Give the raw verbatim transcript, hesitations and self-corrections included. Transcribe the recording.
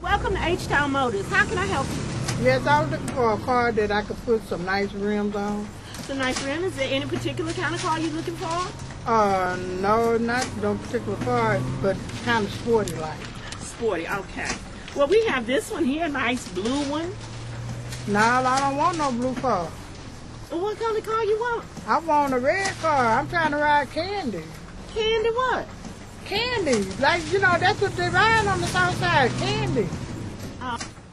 Welcome to H-Town Motors. How can I help you? Yes, I was looking for a car that I could put some nice rims on. Some nice rims. Is there any particular kind of car you're looking for? Uh, no, not no particular car, but kind of sporty like. Sporty, okay. Well, we have this one here, nice blue one. No, I don't want no blue car. Well, what kind of car you want? I want a red car. I'm trying to ride Candy. Candy what? Candy. Like, you know, that's what they ride on the south side, Candy. Uh